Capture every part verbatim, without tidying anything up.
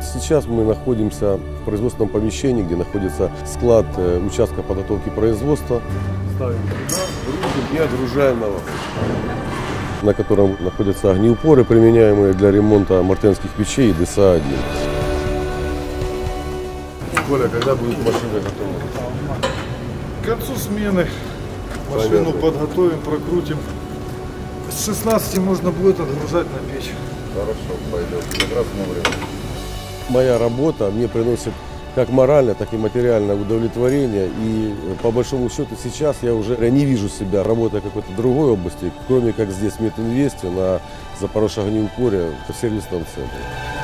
Сейчас мы находимся в производственном помещении, где находится склад участка подготовки производства. Ставим туда, грузим и отгружаем на вас, на котором находятся огнеупоры, применяемые для ремонта мартенских печей и ДСА один. Коля, когда будет машина готова? К концу смены машину Понятно. подготовим, прокрутим. С шестнадцати можно будет отгружать на печь. Хорошо, пойдет. Как раз вовремя. Моя работа мне приносит как моральное, так и материальное удовлетворение. И по большому счету сейчас я уже не вижу себя, работая в какой-то другой области, кроме как здесь в Метинвесте на Запорожье-Огнеупоре в сервисном центре.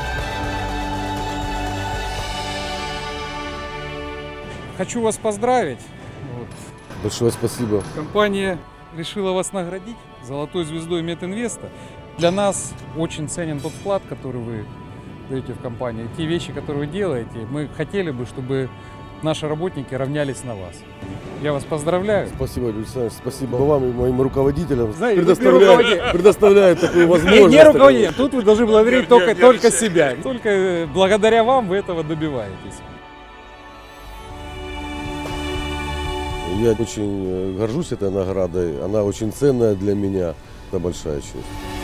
Хочу вас поздравить. Вот. Большое спасибо. Компания решила вас наградить золотой звездой Метинвеста. Для нас очень ценен тот вклад, который вы даете в компанию. Те вещи, которые вы делаете, мы хотели бы, чтобы наши работники равнялись на вас. Я вас поздравляю. Спасибо, Александр. Спасибо вам и моим руководителям. Знаете, предоставляют, предоставляют такую возможность. Не, не руководитель. Тут вы должны благодарить нет, только, нет, только нет, себя. Только благодаря вам вы этого добиваетесь. Я очень горжусь этой наградой. Она очень ценная для меня. Это большая честь.